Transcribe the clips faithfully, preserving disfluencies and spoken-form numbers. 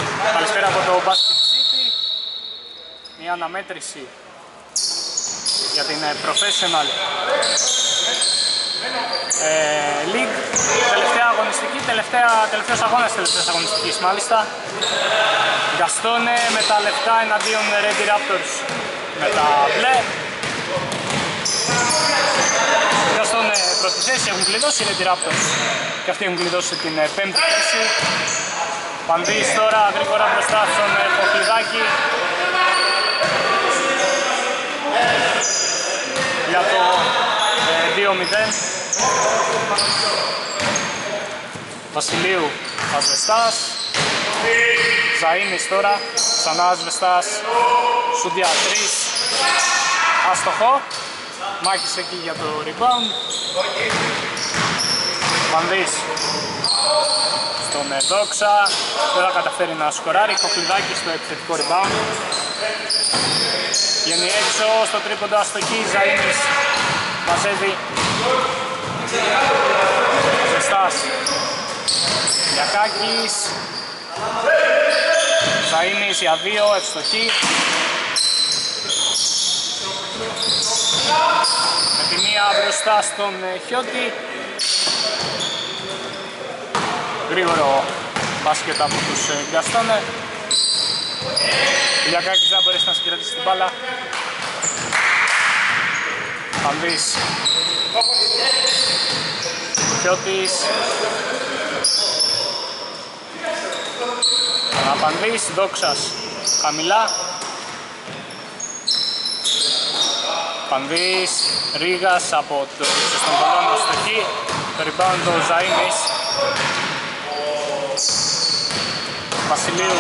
Καλησπέρα από το Basket City. Μια αναμέτρηση για την Professional ε, League. Τελευταία αγωνιστική, τελευταία, τελευταίος αγώνας τελευταίας αγωνιστικής μάλιστα. Γκαστόνε με τα λευκά εναντίον Ready Raptors με τα μπλε. Γκαστόνε πρώτη θέση, έχουν κλειδώσει οι Ready Raptors και αυτοί έχουν κλειδώσει την πέμπτη θέση. Πανδύς τώρα γρήγορα μπροστά στον Ποχλιδάκη για το δύο μηδέν. Βασιλείου Ασβεστάς, Ζαΐνης τώρα, ξανά Ασβεστάς, Σούντια τρία, άστοχο. Μάκης εκεί για το rebound. Πανδύς στον Δόξα, δεν θα καταφέρει να σκοράρει. Κοκλιδάκη στο επιθετικό rebound. Βγαίνει έξω στο τρίποντο αστοχή, Ζαΐνης μαζεύει. Ζεστάς, Γιακάκης, Ζαΐνης για δύο, ευστοχή. Με τη μία μπροστά στον Χιώτη. Γρήγορο μπάσκετ από τους Γκαστόνε. Ο Λιακάκης δεν μπορέσει να συγκρατήσει την μπάλα. Πανδύς, Χιώτης, Πανδύς, Δόξας χαμηλά. Πανδύς, Ρίγας από το στον κολόνο στοχή. Το rebound ο Ζαΐνης. Βασιλείου,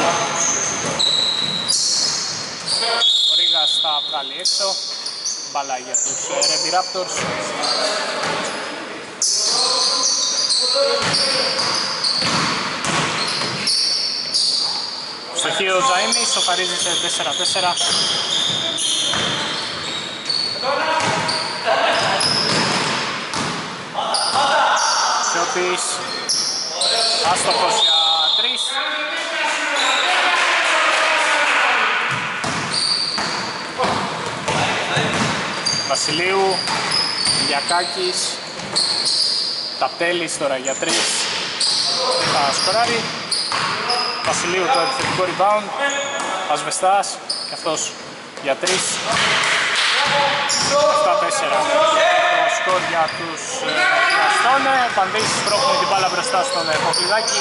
ο Ρίγας θα βγάλει έξω. Μπάλα για τους Ready Raptors. Στοχή ο Ζαΐνης, σοφαρίζει σε τέσσερα τέσσερα. Σιώτης, άστοχος για τρεις. Βασιλείου, Γιακάκης, Ταπτέλης τώρα για τρεις. Θα σκοράρει. Βασιλείου το επιθετικό rebound. Ασβεστάς και αυτός για τρεις. επτά τέσσερα το σκορ για τους Γκαστόνε. Πανδύς πρόχνει την μπάλα μπροστά στον Ποχλιδάκη.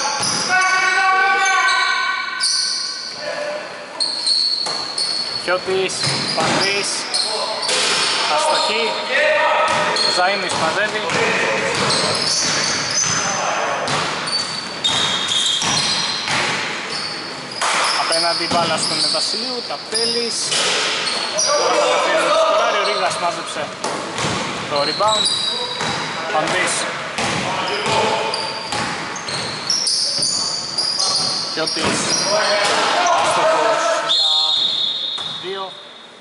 Χιώτης, Πανδύς, αστοχή. Ζαΐνης μαζεύει. Απέναντι μπάλα στον Βασιλείου, Ταπτέλης. Ο Ρίγας μάζεψε το rebound. Πανδύς, Χιώτης, άστοχος για δύο.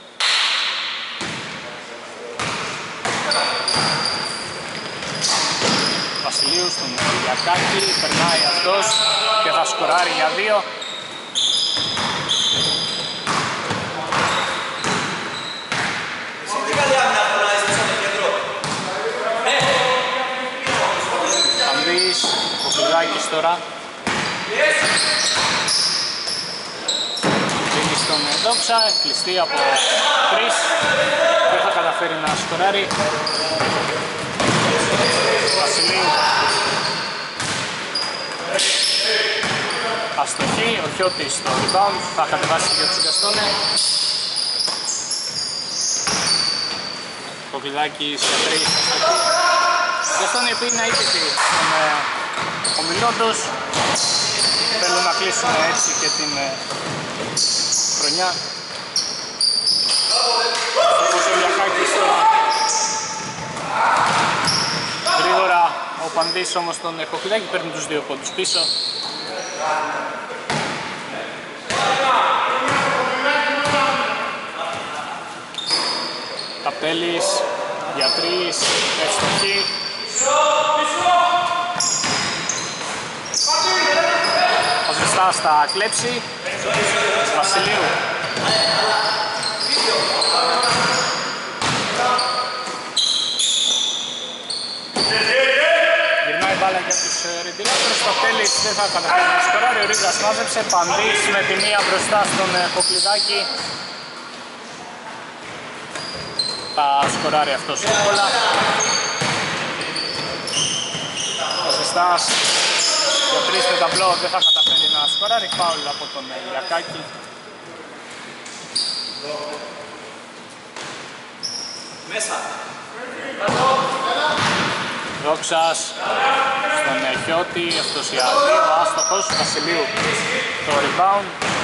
Βασιλείου στον Γιακάκη, περνάει αυτός και θα σκοράρει για δύο. Πανδύς, Κοκλιδάκης τώρα. Δίνει στον Δόξα, κλειστή από τρεις. Δεν θα καταφέρει να σκοράρει. Βασιλείου, αστοχή, ο Χιώτης στο rebound, θα κατεβάσει για τους Γκαστόνε. Κοκλιδάκης για τρεις, αστοχή. Οι Γκαστόνε που είναι αίτητοι στον ομιλό τους, θέλουν να κλείσουν έτσι και την χρονιά. Όπως ο Λιακάκης τώρα. Γρήγορα ο Πανδύς όμως τον Κοκλιδάκη παίρνει τους δύο πόντους πίσω. Καπέλης για τρεις, ευστοχή. Κωστάς θα κλέψει. Βασιλείου. Γυρνάει μπάλα για τους Red Raptors. Στο τέλος δεν θα καταφέρει να σκοράρει. Ο Ρίγας μάζεψε. Πανδής με τη μία μπροστά στον Ποκλειδάκη. Θα σκοράρει αυτός εύκολα. Ο Ζεστάς για τρεις με ταμπλό δεν θα καταφέρει να σκοράρει. Φάουλ από τον Λιακάκη. Μέσα. Δόξας στον Χιώτη, αυτός για δύο, άστοχος, Βασιλείου το rebound.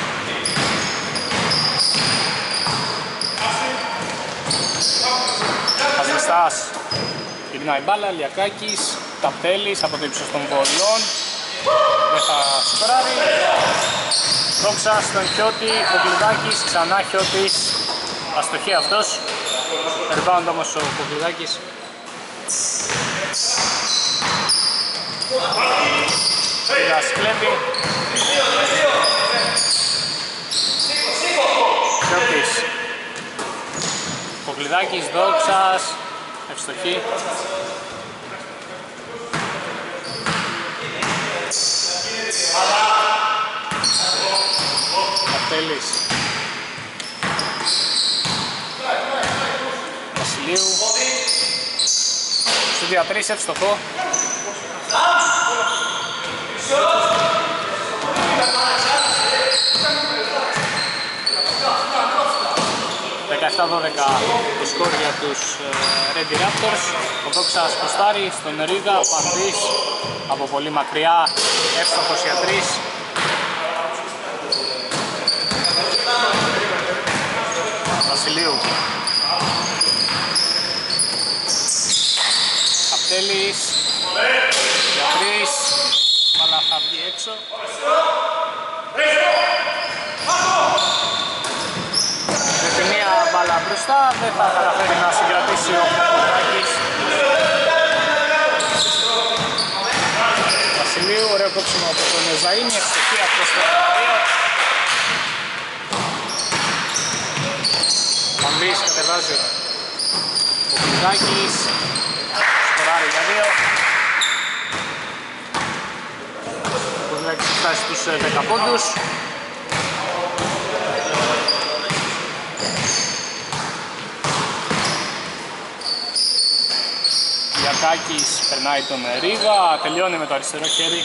Χαζεστάς γυρνάει μπάλα, Λιακάκης, Ταπτέλης από το ύψος των βολών, δεν θα σκοράρει. Δόξας στον Χιώτη, Ποκλειδάκης, ξανά Χιώτης, αστοχή αυτός. Rebound όμως ο Ποκλειδάκης. Ρίγας κλέβει. Χιώτης. Ποκλειδάκης, Δόξας, ευστοχή. Αρτέλης. Βασιλείου. Σου διατρήσει ευστοχό. δεκαεπτά δώδεκα το σκορ για τους Red Raptors. Ο Δόξας ποστάρει στον Ρίγα, Πανδής από πολύ μακριά, εύστοχος για τρεις. Βασιλείου. Καπτέλης για τρεις, αλλά θα βγει έξω. Με τη μία μπάλα μπροστά δεν θα καταφέρει να συγκρατήσει ο Ποκλειδάκης. Βασιλείου, ωραίο κόψιμο από τον Ζαΐνη, ευστοχή από το δύο. Πανδής κατεβάζει ο Ποκλειδάκης, σκοράρει για δύο. Ο Ποκλειδάκης φτάσει στους δέκα πόντους. Λιακάκης περνάει τον Ρίγα, τελειώνει με το αριστερό χέρι.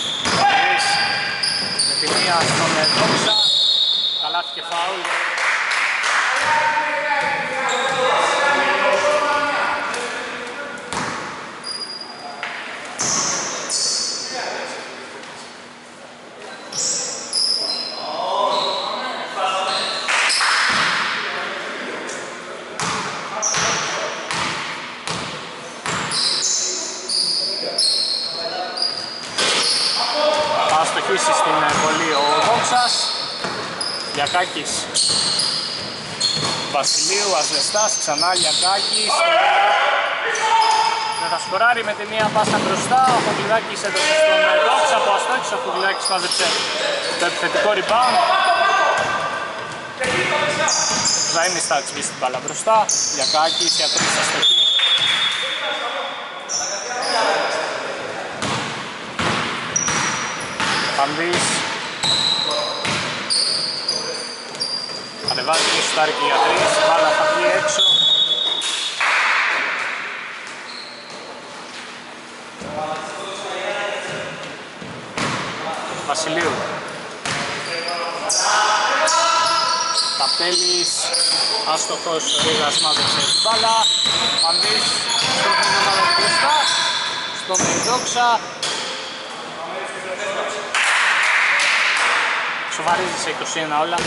Με τη μία στον Δόξα, καλάθι και φάουλ. Στην βολή ο Δόξας. Λιακάκης. Βασιλείου, Αζεστάς, ξανά Λιακάκης. Δεν θα σκοράρει με τη μία πάσα μπροστά. Ο Ποκλειδάκης έδωσε στον Δόξα που αστόχησε. Ο Ποκλειδάκης μάζεψε το επιθετικό rebound. Ζαΐνης θα τσβήσει την μπάλα μπροστά. Λιακάκης για τρεις αστοχή. Πανδής. Κατεβάζει και σουτάρει και για τρεις, μπάλα θα βγει έξω. Βασιλείου. Καπτέλης, άστοχος, ο Ρίγας μάζεψε την μπάλα. Πανδής, στον ομάδα μπροστά, στον Δόξα. Σοβαρίζει σε είκοσι ένα όλα.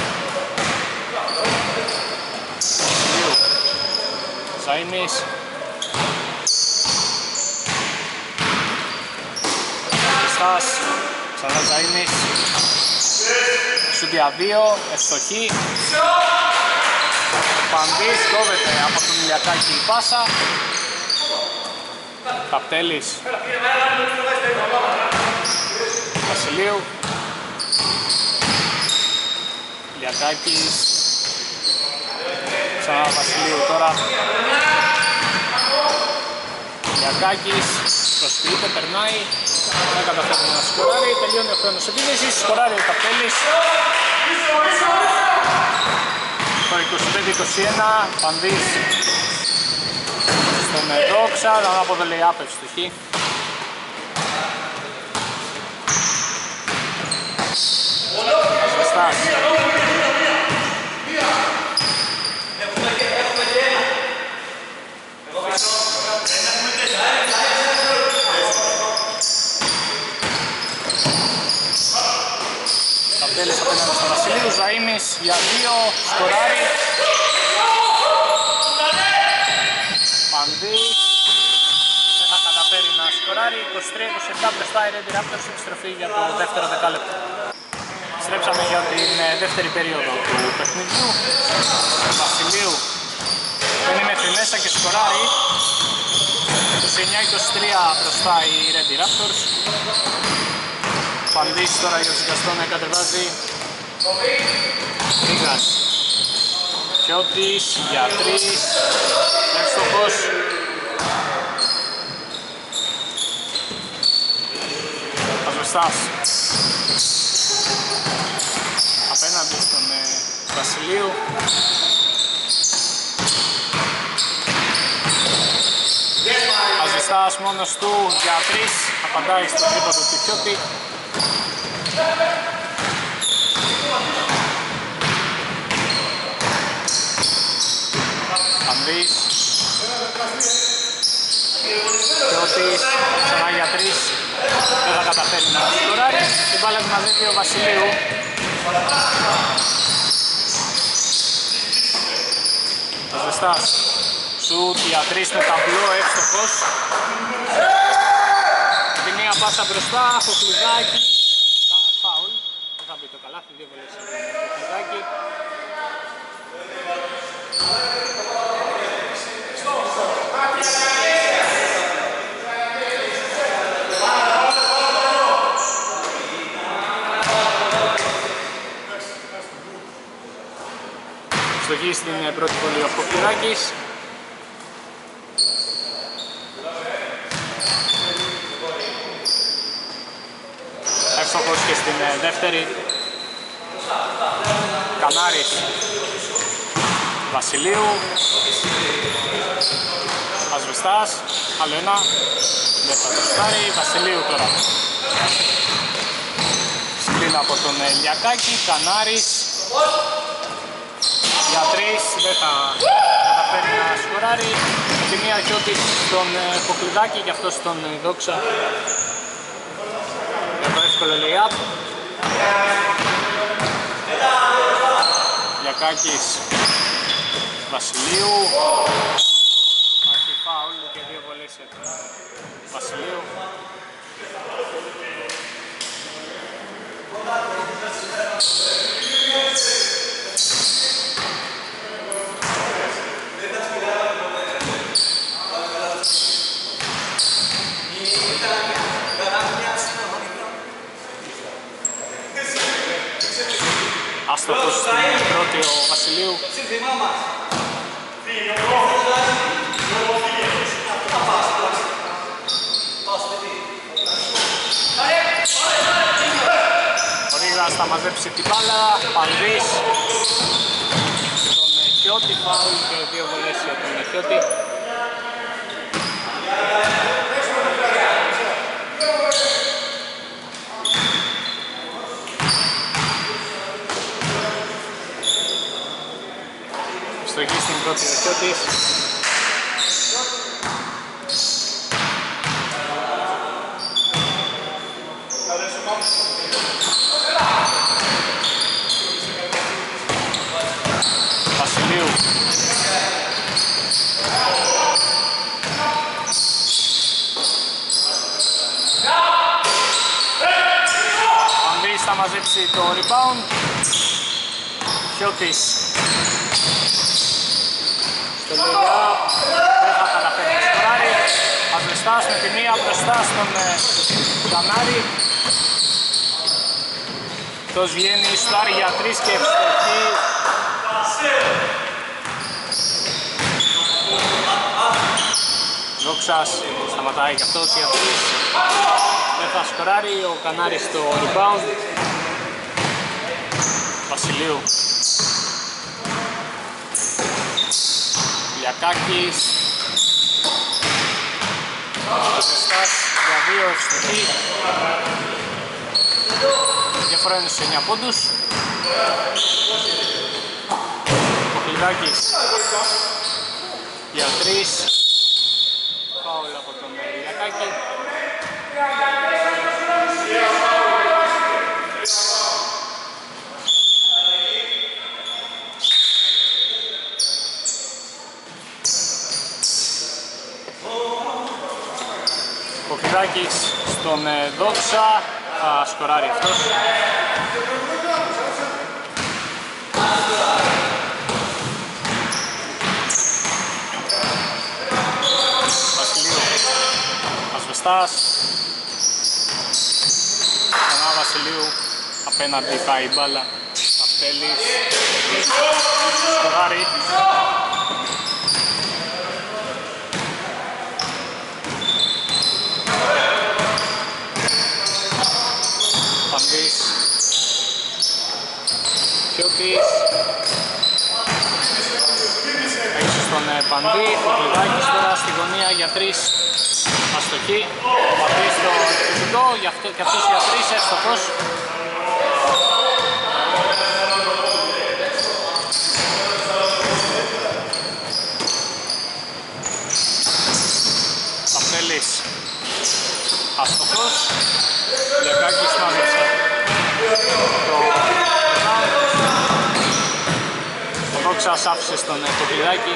Βασιλείου. Ζαΐνης. Στάς. Ξανά Ζαΐνης. Σούτια δύο. Ευστοχή. Πανδής κόβεται από τον Λιακάκη η πάσα. Καπτέλης. Βασιλείου. Λιακάκης. Ξανά Βασιλείου τώρα. Λιακάκης. Προσποιείται, περνάει. Δεν καταφέρνει να σκοράρει. Τελειώνει ο χρόνος επίδεσης. Σκοράρει ο Καπέλης. Το είκοσι πέντε είκοσι ένα. Πανδής στον Δόξα. Ανάποδο λέει άπευση του Χ. Ασβεστάς. Καπέλης απέναντι στον Βασιλείου. Ζαΐμις για δύο. Σκοράρει. Πανδής. Δεν θα καταφέρει να σκοράρει. είκοσι τρία είκοσι επτά μπροστά η Red Raptors. Επιστροφή για το δεύτερο δεκάλεπτο. Στρέψαμε για την δεύτερη περίοδο του παιχνιδιού. Βασιλείου είναι μέχρι μέσα και σκοράρει. είκοσι εννιά είκοσι τρία μπροστά οι Red Raptors. Πανδής τώρα για τον Γκαστόνε κατεβάζει. Ρίγας. Φιώτης για τρεις. Εύστοχος. Ασβεστάς. Απέναντι στον ε, Βασιλείου. Ασβεστάς μόνος του για τρεις. Απαντάει στο τρίποντο του Φιώτη. Πανδής. Φιώτης. Ξανά για τρεις. Δεν θα καταφέρει να σκοράρει. Την μπάλα μαζεύει ο Βασιλείου. Ασβεστάς. Σουτ για τρεις με ταμπλό, εύστοχος. Τη μία πάσα μπροστά, Χοχλουδάκη. Φάουλ. Δεν θα μπει το καλάθι, δύο βολές από το Χοχλουδάκη. Στοχή στην πρώτη βολή ο Χοχλουδάκης. Εύστοχος και στην δεύτερη. Κανάρης. Βασιλείου. Ασβεστάς. Άλλο ένα. Δεν θα το στάρει. Βασιλείου τώρα. Σκριν από τον Λιακάκη. Κανάρης. Για τρεις. Δεν θα καταφέρει να σκοράρει. Τη μία Χιώτη στον Χοχλουδάκη και αυτός τον Δόξα. Για το εύκολο lay-up. Λιακάκης. Βασιλείου. Υπάρχει φάουλ και δύο βολές για τον Βασιλείου. Άστοχος στην πρώτη ο Βασιλείου. Ο Ρίγας θα μαζέψει την μπάλα. Πανδής στον Χιώτη, φάουλ και δύο βολές για τον Χιώτη. Στοχή στην πρώτη ο Χιώτης. Βασιλείου. Ανδρής θα μαζέψει το rebound. Χιώτης. Στο lay-up. Δεν θα καταφέρει να σκοράρει. Ασβεστάς με τη μία μπροστά στον Κανάρη. αυτός βγαίνει, στάρει για τρεις και ευστοχή. Δόξας σταματάει και αυτός για τρεις. Δεν θα σκοράρει, ο Κανάρης στο rebound. Βασιλείου. Λιακάκης. Ζεστάς για δύο ευστοχή. Διαφορά είναι στους εννιά πόντους. Κοκλιδάκης για τρεις. Φάουλ από τον Λιακάκη. Κοκλιδάκης στον Δόξα. Θα σκοράρει αυτός. Βασιλείου. Ασβεστάς. Ξανά Βασιλείου. Απέναντι πάει η μπάλα. Αυτέλης. Σκοράρει. Παντής. Φιώτης. Έξω στον Παντή. Κοκλιδάκης τώρα στη γωνία για τρεις. Αστοχή. Παντής στο επιθετικό. Και αυτός για τρεις. Εύστοχος. Αυτέλης. Αστοχός. Λιακάκης μάζεψε το ο Δόξας άφησε στον Κοκλιδάκη.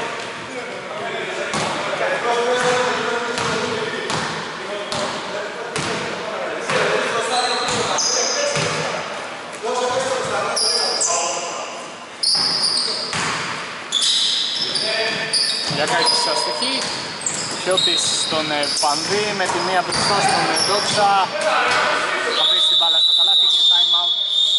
Λιακάκης αστοχή. Φιώτης στον Πανδί με τη μία μπροστά στον Δόξα. Θα πέσει την μπάλα στο καλάθι και time out.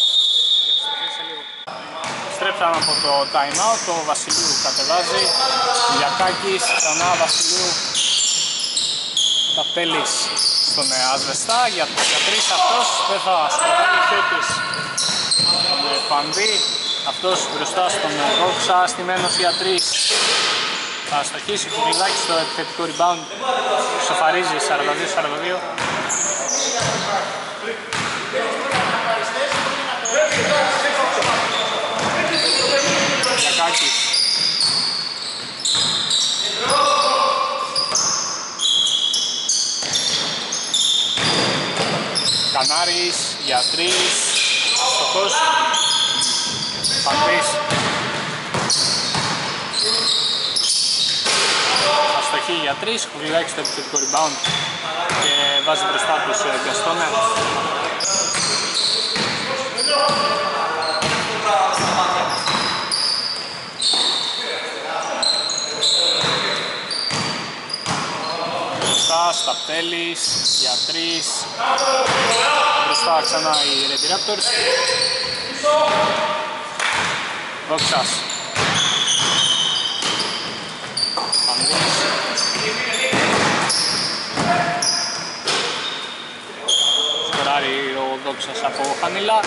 Στρέψαμε από το time out, το Βασιλείου κατεβάζει. Λιακάκης, ξανά Βασιλείου. Ταπτέλης στον Ασβεστά, για, για τρεις αυτός, δεν θα σκοράρει. Φιώτης στον Πανδί, αυτός μπροστά στον Δόξα, στημένος για τρεις. Θα αστοχίσει, Κοκλιδάκης στο επιθετικό rebound, σοφαρίζει σαράντα δύο σαράντα δύο. Λιακάκης. Κανάρης για τρεις, αστοχός. Παντής. Αστοχή για τρεις, Κοκλιδάκης στο επιθετικό rebound και βάζει μπροστά τους Γκαστόνε. Μπροστά, Σταπτέλης για τρεις. Μπροστά ξανά οι Red Raptors. Δόξας. Παντής. Σκοράρει ο Δόξας από χαμηλά.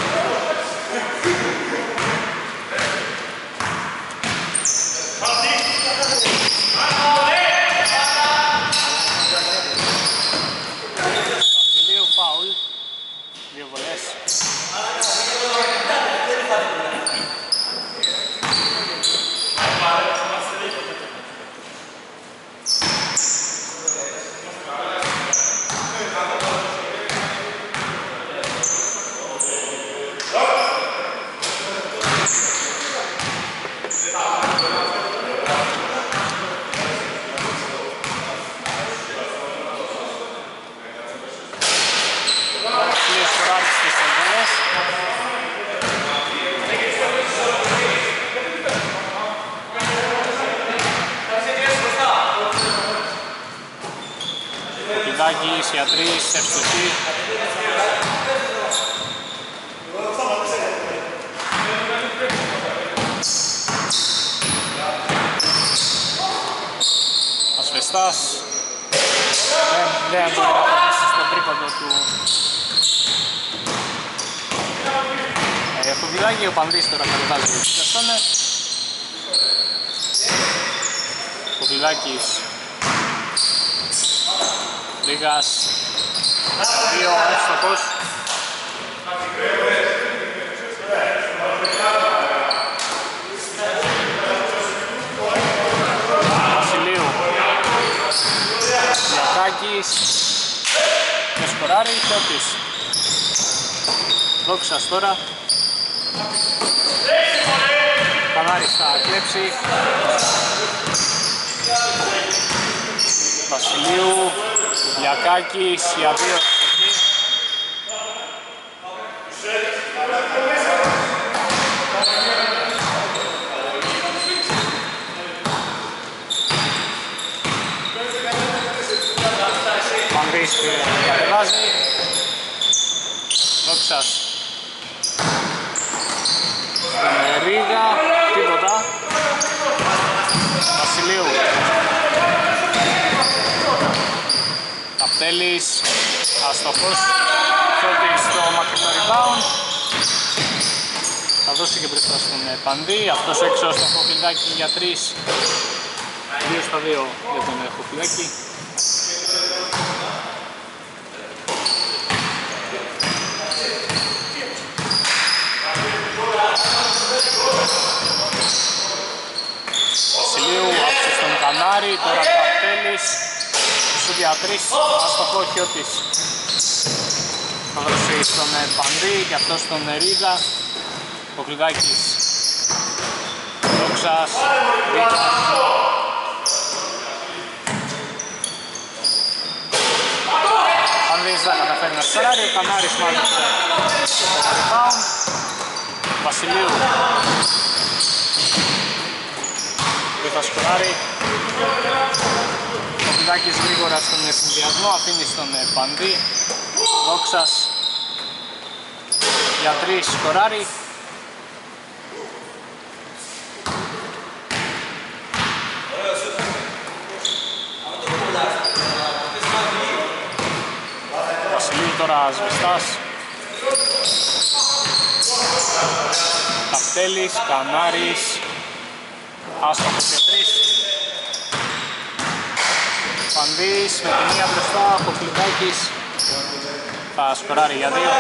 Βασιλείου φάουλ. Δύο βολές. Κοκλιδάκης για τρεις, ευστοχή. Κώστας δεν, δεν μπορεί να περάσει στον τρίποντο του. Ε, Φοβιλάκη, ο Πανδής τώρα κατεβάζει τους Καστόνες. Φοβιλάκης, Ρίγας, δύο εύστοχος. Βασιλείου, Λιακάκης, με σκοράρει, Χιώτης. Δόξας τώρα. Κανάρης θα κλέψει. Βασιλείου, Λιακάκης, για δύο εκεί. Πανδής κατεβάζει. Δόξας στην Ρίγα, τίποτα. Βασιλείου, Καπτέλης, αστοχός. Χιώτης στο μακρινό rebound. Θα δώσει και μπροστά στον Πανδή, αυτός έξω στο Χοφλιδάκι για τρεις. Δύο στα δύο για τον Χοφλιδάκι. Βασιλείου, άφησε στον Κανάρη, τώρα Καπτέλης. Σούδια τρεις, αστοχό Χιώτης. Θα δώσει στον Πανδή και αυτός στον Ρίγα. Ο Κλειδάκης, Δόξας, Ρίγας. Πανδής δεν καταφέρει να σκοράρει, ο Κανάρης μάλιστα το rebound. Βασιλείου δεν θα σκοράρει. Ο Κλειδάκης γρήγορα στον συνδυασμό, αφήνει στον Πανδή. Δόξας για τρεις σκοράρει. Βασιλείου τώρα σβηστάς. Καπτέλης, Κανάρης, άστοχος για τρεις. Πανδής με τη μία μπροστά, ο Κλειδάκης θα σκοράρει για δύο.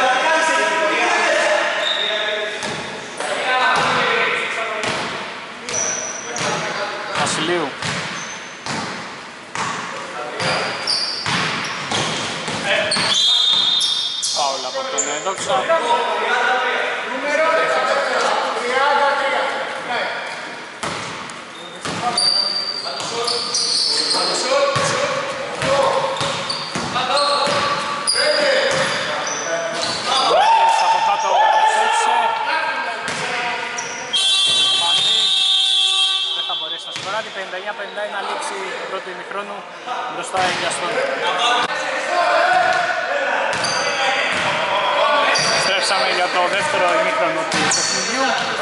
Βασιλείου, φάουλ από τον Δόξα. πενήντα εννιά πενήντα ένα λήξη του πρώτου ημιχρόνου, μπροστά για στον. Στρέψαμε για το δεύτερο ημίχρονο του παιχνιδιού.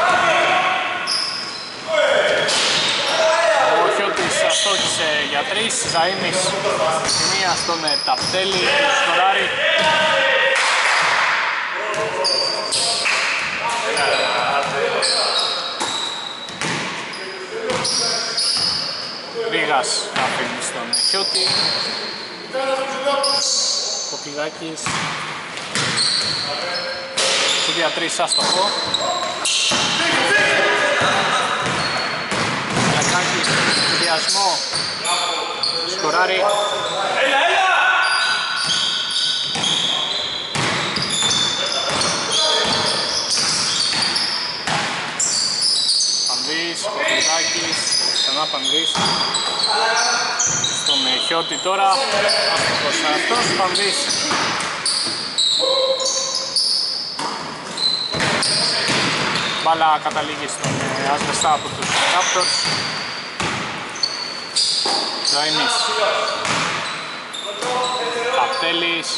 Ο Χιώτης αστόχησε για τρεις, Ζαΐμις τη μία στον Ταπτέλη, σκοράρει. Ρίγας αφήνει στον Χιώτη. Κοπηλάκης. Σούδια τρεις άστοχο. Λιακάκης στον συνδυασμό. Σκοράρει. Πανδής, Κοπηλάκης. Ξανά Πανδής. Στον Χιώτη τώρα, άστοχος αυτός, Πανδής. Μπάλα καταλήγει στον Ασβεστά από τους Raptors. Ζαΐμις. Καπτέλης.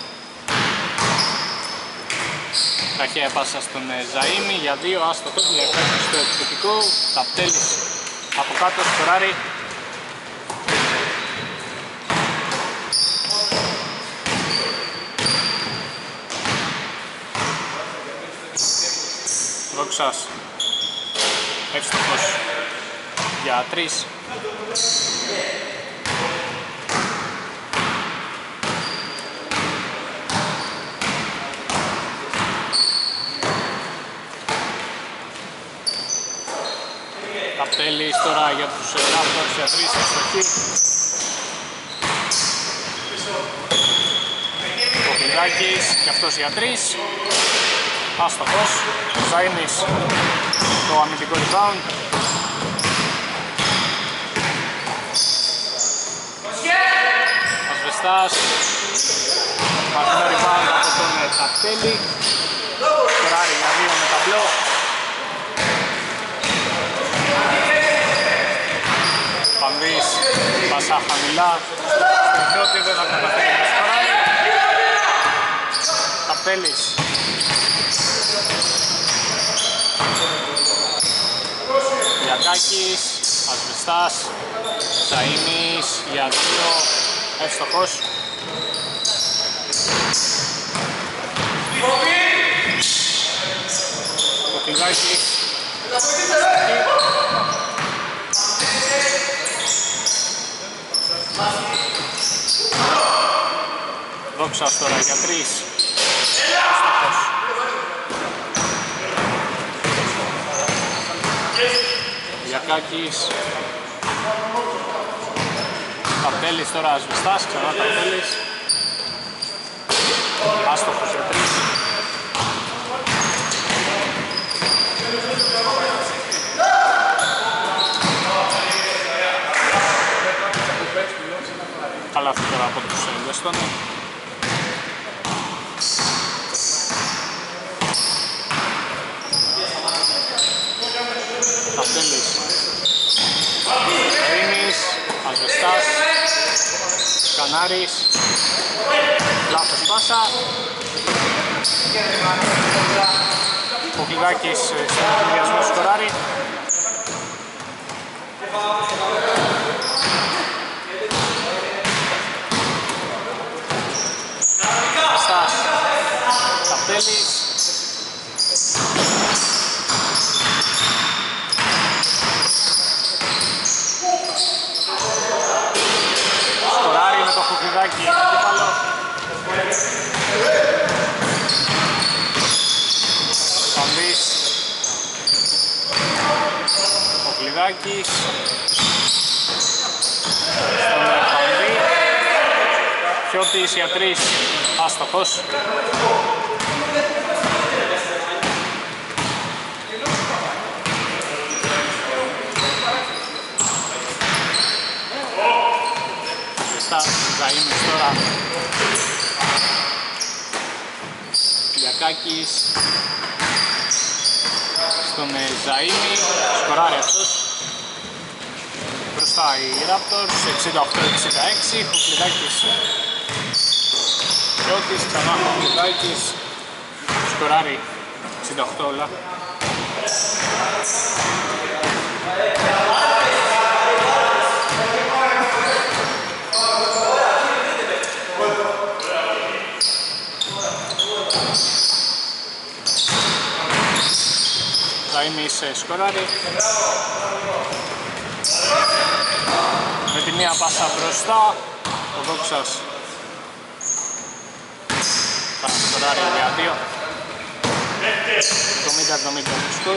Ταχαία πάσα στον Ζαΐμι για δύο, άστοχος, διακράτης στο επιθετικό. Καπτέλης από κάτω, σκοράρει. Δόξας εύστοχος για τρεις. Καπτέλης τώρα για τους Raptors για τρεις εύστοχη. Κοπηλάκης και αυτός για τρεις. Άστοχος. Ζαΐνης το αμυντικό rebound. Ασβεστάς. Μαθηνό rebound από τον Καπτέλη. Σκοράρει για δύο με ταμπλό. Πανδής, πάσα χαμηλά. Στην πρώτη δεν θα καταφέρει να σκοράρει. Καπτέλης. Γιακάκης, Ασβεστάς, Ζαΐνης για δύο, εύστοχος. Κοπηγάκης, Δόξας τώρα για τρεις, εύστοχος. Γιακάκης, Καπτέλης τώρα Ασβεστάς, ξανά Καπτέλης. Άστοχος για τρεις. Καλά αυτή τώρα από τους Γκαστόνι. Καπτέλης, Ρήνης, Ασβεστάς, Κανάρης, λάθος πάσα. Ο Κλειδάκης σε ενδιασμό σκοράρει. Ασβεστάς, Καπτέλης. Κοπηγάκη, αντίπαλο. Πανδής. Ο Κλειδάκης. Στον Πανδή. Χιώτης για τρεις, άστοχος. Ζαΐνης τώρα. Γιακάκης στον Ζαΐνη, σκοράρει αυτός. Μπροστά οι Raptors, εξήντα οκτώ εξήντα έξι, Χουκλιδάκης. Χιώτης, ξανά Χουκλιδάκης, σκοράρει εξήντα οκτώ όλα. Ζαΐνης σκοράρει. Με τη μία πάσα μπροστά, ο Δόξας θα σκοράρει για δύο. εβδομήντα εβδομήντα το σκορ.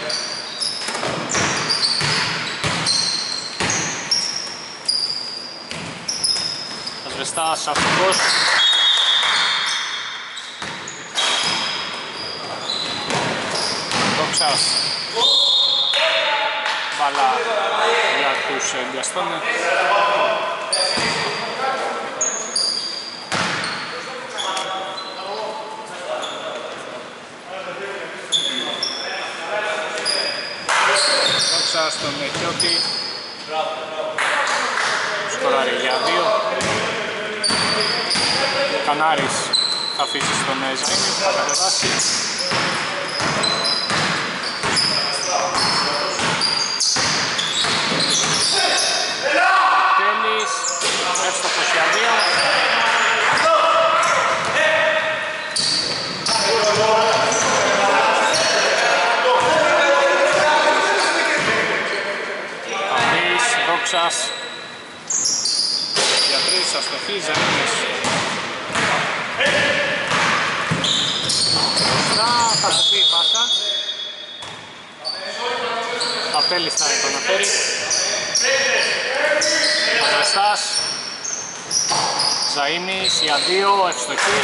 Ασβεστάς αυτός. Δόξας. Μπάλα για τους Γκαστόνι. Δόξας στον Χιώτη. Σκοράρει για δύο. Κανάρης θα αφήσει στον Ζαΐνη, θα κατεβάσει. Τέλης, εύστοχος για δύο. Ασβεστάς για τρεις, αστοχή, Ζαΐμις. Μπροστά, θα κοπεί η πάσα. Απέλης θα επαναφέρει. Ασβεστάς, Ζαΐμις για δύο, ευστοχή.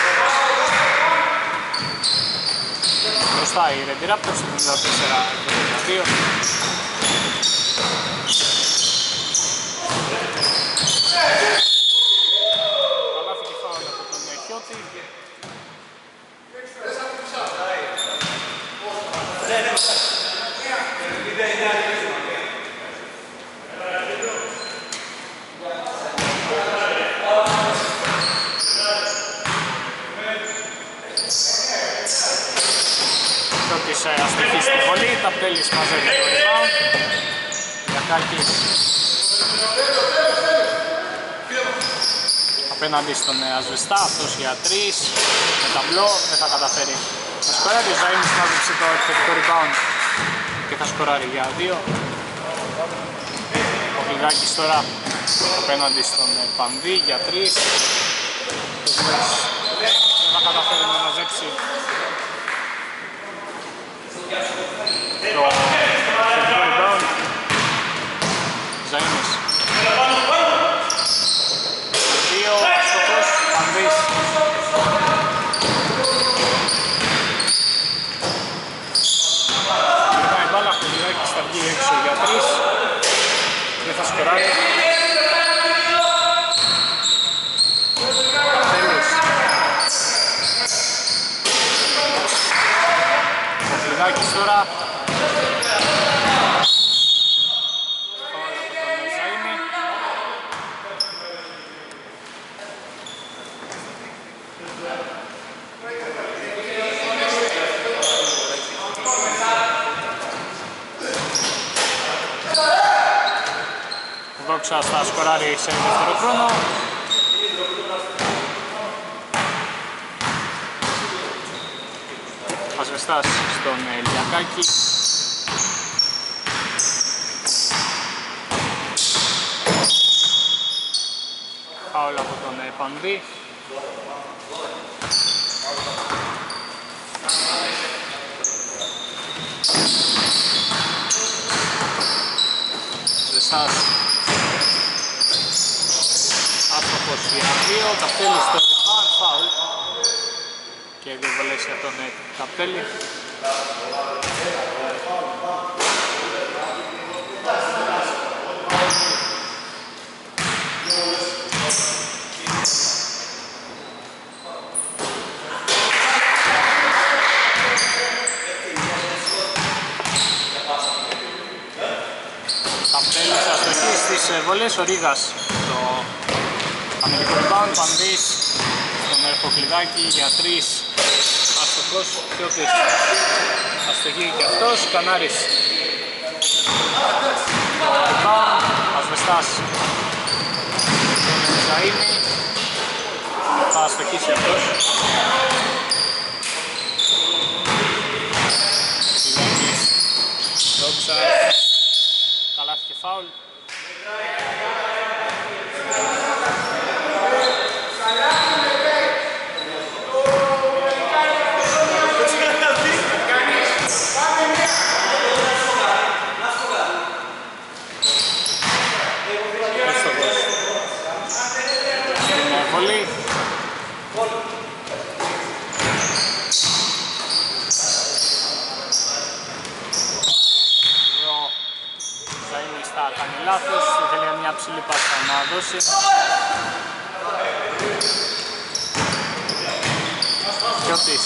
Μπροστά η Red Raptors, εβδομήντα τέσσερα εβδομήντα δύο. Καλάφι και φάουλ από τον Χιώτη. Αστοχή στη βολή, Ταπτέλης μαζεύει το rebound. Γιακάκης απέναντι στον Ασβεστά, αυτός για τρεις, με ταμπλό, δεν θα καταφέρει να σκοράρει. Ο Ζαΐμις μάζεψε το επιθετικό rebound και θα σκοράρει για δύο. Ο Γλυγάκης τώρα απέναντι στον Πανδί για τρεις. Δεν θα καταφέρει να μαζέψει το επιθετικό rebound. Ζαΐμις δύο, αστοχός, Πανδής. Γυρνάει η μπάλα, ο Γλυγάκης θα βγει έξω για τρεις. Δεν θα σκοράρει. Τέλος. Ο Γλυγάκης τώρα Δόξα θα σκοράρει σε δεύτερο χρόνο. Ασβεστάς στον Λιακάκη. Φάουλ από τον Πανδί. Ασβεστάς άστοχος για δύο, Καπτέλης στο rebound, φάουλ και δύο βολές για τον Καπτέλη. Καπτέλης αστοχή στις βολές, ο Ρίγας το αμυντικό rebound, Πανδής στον Ερχοκλειδάκη για τρεις, αστοχός, Πιώτης αστοχή και αυτός, Κανάρης το rebound, Ασβεστάς τον Ζαΐμι, θα αστοχίσει αυτός. Κλειδάκης, Δόξα, καλάθι και φάουλ. Βολή. Εδώ Ζαΐμις θα κάνει λάθος, θέλει μια ψηλή πάσα να δώσει. Πιώτης.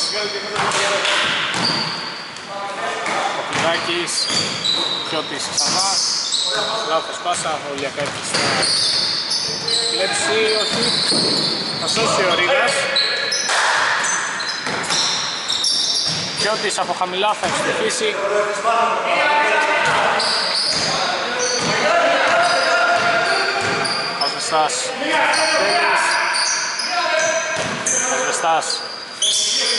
Ο Κλειδάκης. Πιώτης ξανά. Λάθος πάσα, ο Λιακάκης θα κλέψει, όχι. Θα σώσει ο Ρίγας. Πιώτης από χαμηλά θα ευστοχίσει. Ασβεστάς. Τέλης. Ασβεστάς.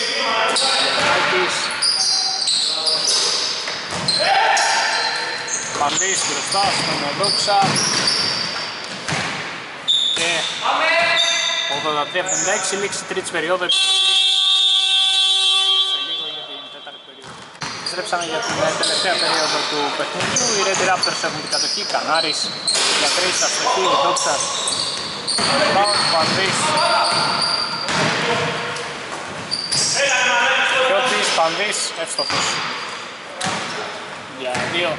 Άκης. Πανδής μπροστά στον Δόξα και ογδόντα τρία εβδομήντα έξι, λήξη τρίτης περίοδου, επιστροφή σε λίγο για την τέταρτη περίοδο. Επιστρέψαμε για την τελευταία περίοδο του παιχνιδιού. Οι Red Raptors έχουν την κατοχή, Κανάρης για τρεις, αστοχή, Δόξας rebound, Πανδής Κιώτης, Πανδής, εύστοχος για δύο.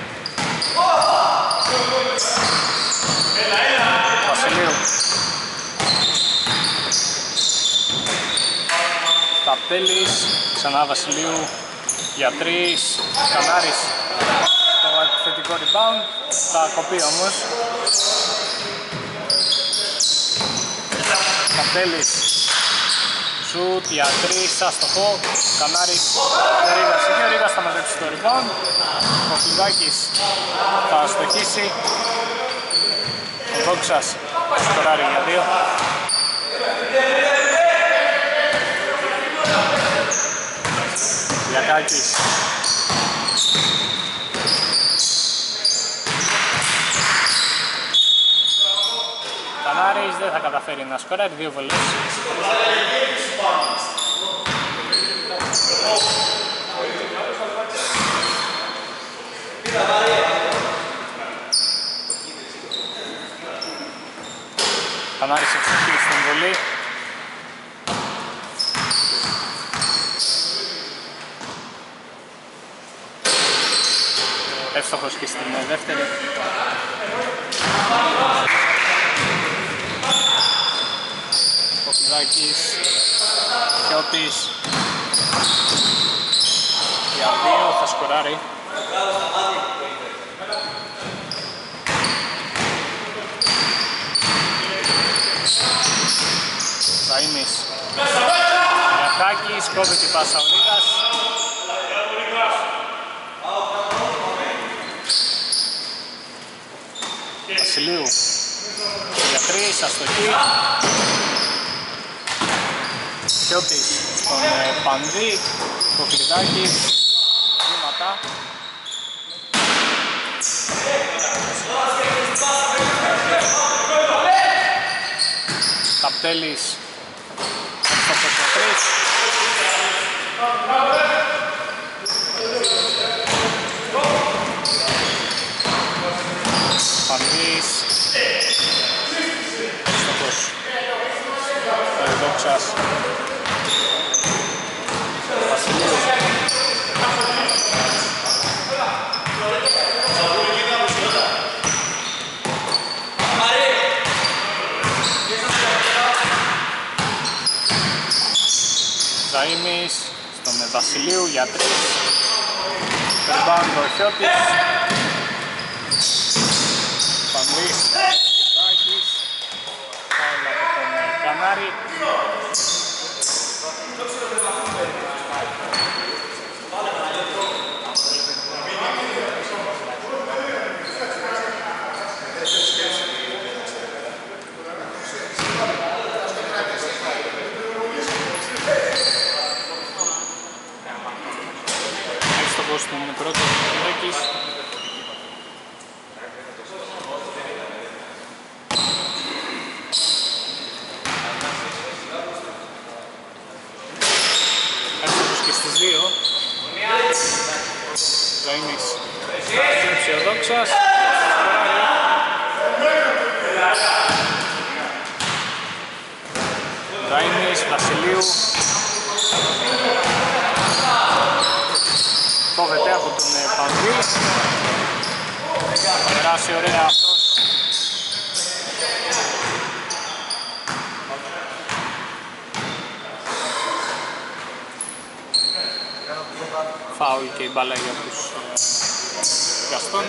Βασιλείου Καπτέλης, ξανά Βασιλείου για τρεις, Κανάρης το επιθετικό rebound, θα κοπεί όμως. Καπτέλης σουτ για τρεις, άστοχο, Κανάρης, ο Ρίγας εκεί, ο Ρίγας θα μαζέψει το rebound, ο Φλουδάκης θα αστοχίσει, ο Δόξας σκοράρει για δύο. Λιακάκης Κανάρης δεν θα καταφέρει να σκοράρει, δύο βολές. Κανάρης εξοχή στην βολή. Εύστοχος και στην δεύτερη. Κοφιδάκης, Κιώτης για δύο, θα σκοράρει. Ζαΐμις, Λιακάκης, κόβει την πάσα ο Ρίγας. Βασιλείου για τρεις, αστοχή. Κιώτης στον Πανδί, Κοφλιδάκης, βήματα. Καπτέλης, εύστοχος για τρεις. Πανδής, εύστοχος, ο Δόξας. Βασιλείου. Ζαΐμις στον Βασιλείου για τρεις. Περμπάντο Χιώτης. Πανδής, Λιδάκης. Φάουλ από τον Κανάρη. Εύστοχος στον πρώτο Λιδάκης. Εύστοχος και στις δύο. Ζαΐμις. Στρέψει ο Δόξας. Ζαΐμις, Βασιλείου. Κόβεται από τον Πανδί. Θα περάσει ωραία αυτός. Φάουλ και η μπάλα για τους Γκαστόν.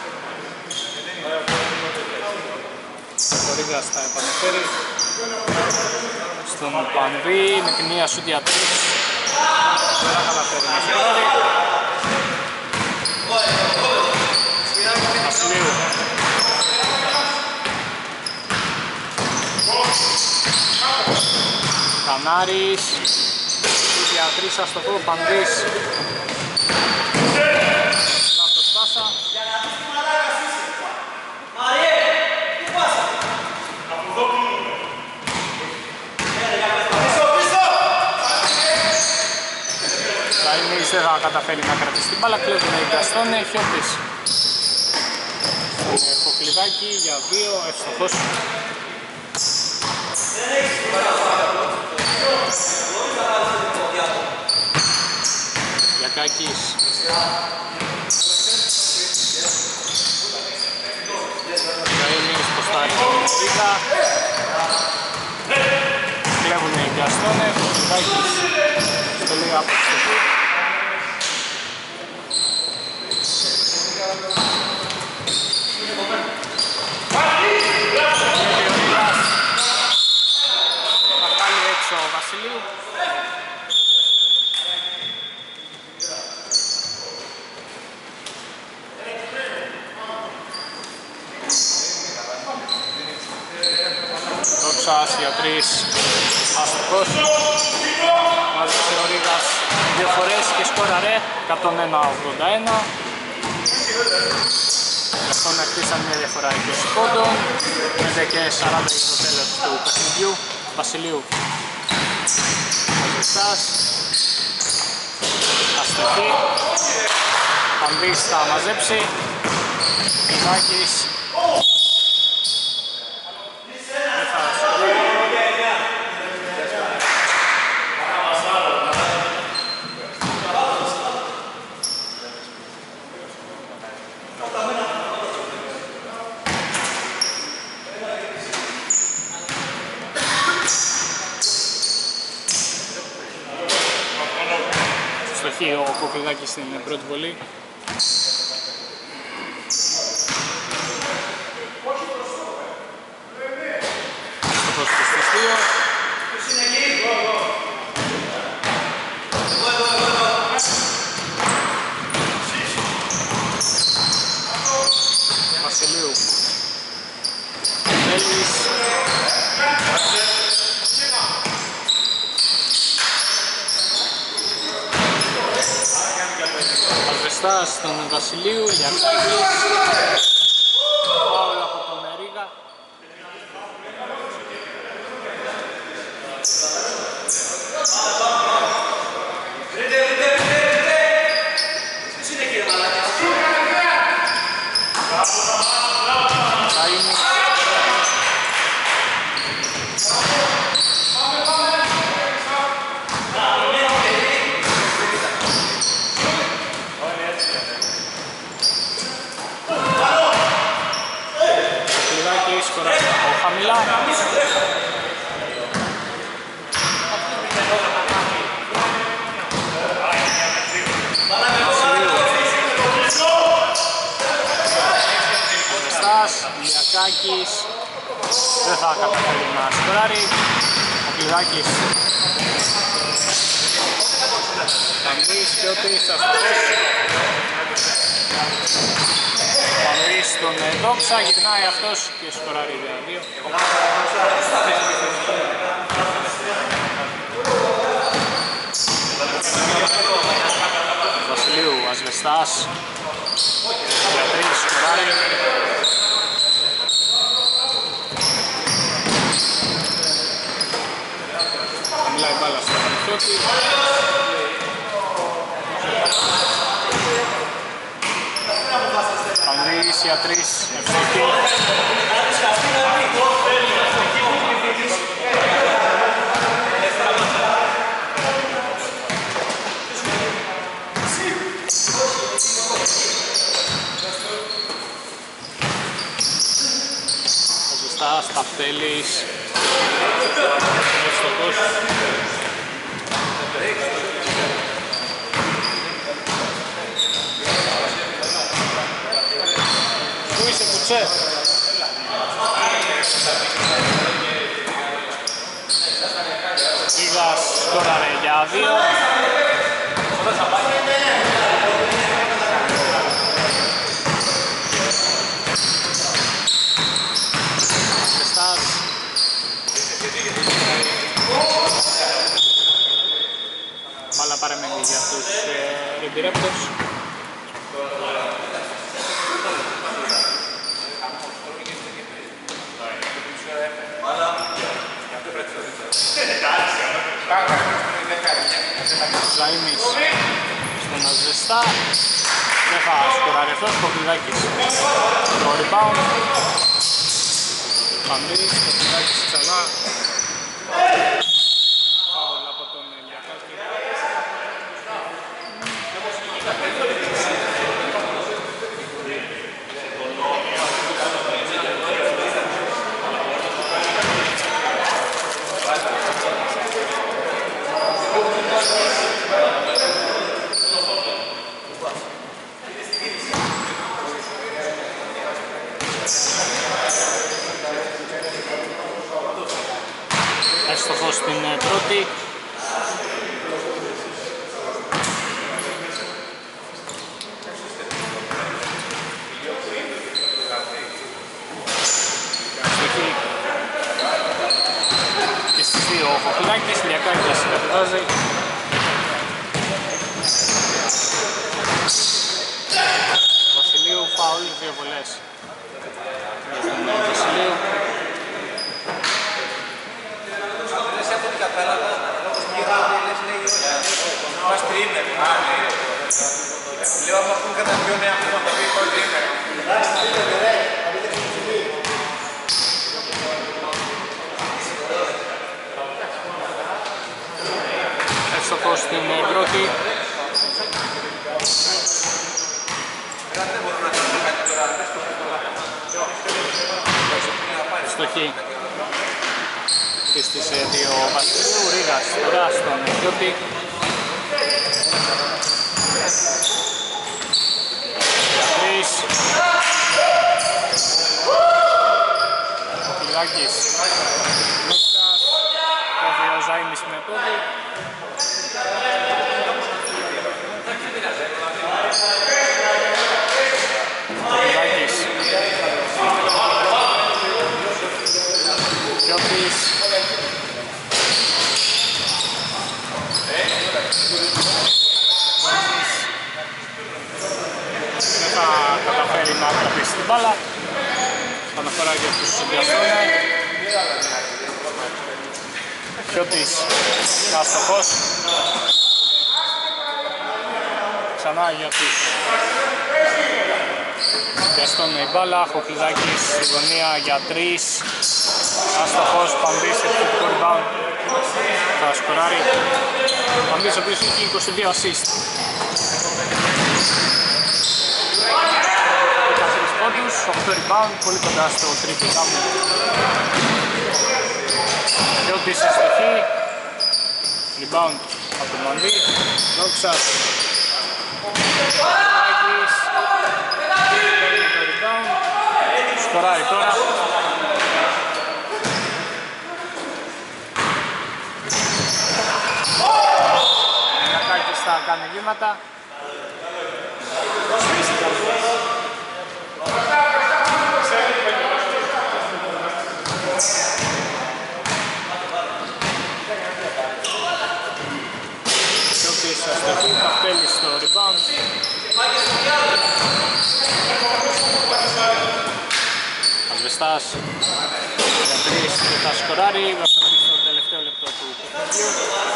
Ο Ρίγας θα επανεφέρει στον Πανδί με την μία σούτ για τρεις. Δεν θα καταφέρει να σκοράρει. Βασιλείου. Κανάρης. Σούτ για τρεις, αστοχό, Πανδής. Λάθος πάσα. καταφέρει να κρατήσει την μπάλα. Κλέβουν οι Γκαστόνε, Χιώτης Χοκλιδάκι για δύο, εύστοχος. Γιακάκης Καΐμις ποστάρει τον Ρίκα. Κλέβουν οι Γκαστόνε, Χοκλιδάκης στο λίγο από τη στοχή. Ο Βασιλείου. Δόξας για τρεις, αστοχός. Μάζεψε ο Ρίγας δύο φορές και σκόραρε εκατόν ένα ογδόντα ένα. Αυτόν χτίσαν μια διαφορά είκοσι πόντων. πέντε και σαράντα για το τέλος του παιχνιδιού. Βασιλείου. Αστοχός. Αστοχή. Πανδής θα μαζέψει. Ιδάκης. Ο Κοκλιδάκης στην πρώτη βολή. Στο πρόσωπο στις δύο. Βασιλείου. Τέλης. Ασβεστάς στον Βασιλείου, Γιακάκης. Φάουλ από τον Ρίγα. Καΐμις. Σκοράζει από χαμηλά. Αστάς, Γιακάκης δεν θα καταφέρει να σκοράρει. Ο Κλειδάκης Καμπής, Πιώτης, αστοχός. Πανδής στον Δόξα, γυρνάει αυτός και σκοράρει για δύο. Βασιλείου, Ασβεστάς για τρεις, σκοράρει. Μιλάει μπάλα στο Πανιχιώτη. Πανδής για τρεις, ευθύχη. Ο Ζεστάς, Ταυτέλης. Ευστοχός. Πού είσαι κουτσέ? Ήγας σκόραρε για δύο. Ζεστάς. Μπάλα παραμένει για τους Red Raptors. Ζαΐμις στον Ασβεστά. Δεν θα σκοράρει αυτός, Κοκλιδάκης το rebound. Παντήρης, Κοκλιδάκης ξανά. Φάουλ από τον Λιακάκη. Έστοχος στην πρώτη. Αστοχή και στις δύο ο Χοχλάκης, Λιακάκης κατεβάζει. Βασιλείου, φάουλ, δύο βολές για τον Βασιλείου. Μας τριήμερ. Λέω άμα έχουν κατά δυο νέα που θα πει το τριήμερ. Έστοχος στην πρώτη. Στοχή. Πίστησε δύο Βασιλείου, Ρίγας τώρα στον Γιώτη. Τρεις. Ο Κλειδάκης. Λούτσας. Κόβει ο Ζάιμις με πόδι. Ο Κλειδάκης. Γιώτης. Δεν θα καταφέρει να κρατήσει την μπάλα. Αναφορά για τους Διαστρώνια. Γιώτης. Άστοχος. Ξανά Γιώτης. Διαστώνει η μπάλα. Χοκλιδάκης στη γωνία για τρεις. Άστοχος, Παμπής, επιθετικό rebound. Θα σκοράρει. Παμπής ο οποίος έχει είκοσι δύο assist. τέσσερις πόντους, οκτώ rebound, πολύ κοντά στο triple double. Γιώτης αστοχή. Rebound από τον Μανδί. Δόξας. Άγγις. Το rebound. Σκοράρει τώρα. Θα κάνει βήματα. Γιώτης αστοχή, Καυτέλης στο rebound. Ασβεστάς για τρεις και θα σκοράρει. Βασίλης στο τελευταίο λεπτό του παιχνιδιού.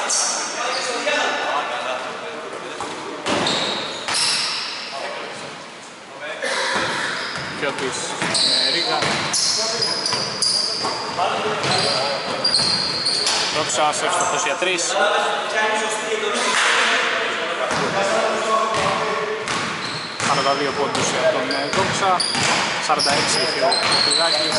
Γιώτης με Ρίγα. Δόξας εύστοχος για τρεις. σαράντα δύο πόντους για τον Δόξα. σαράντα έξι είχε ο Κοκλιδάκης.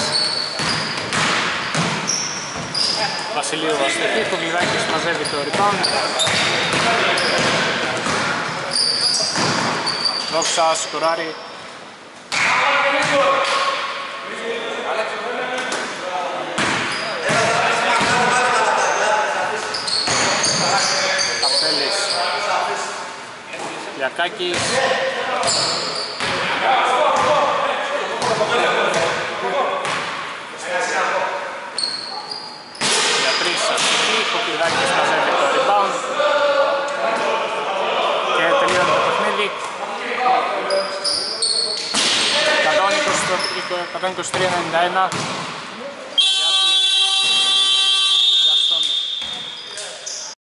Βασιλείου αστοχή, Κοκλιδάκης μαζεύει το rebound. Δόξας σκοράρει. Καυτέλης. Λιακάκης. Για τρεις αστοχή, Κοκλιδάκης μαζεύει το rebound. Και τελειώνει το παιχνίδι. εκατόν είκοσι τρία ενενήντα ένα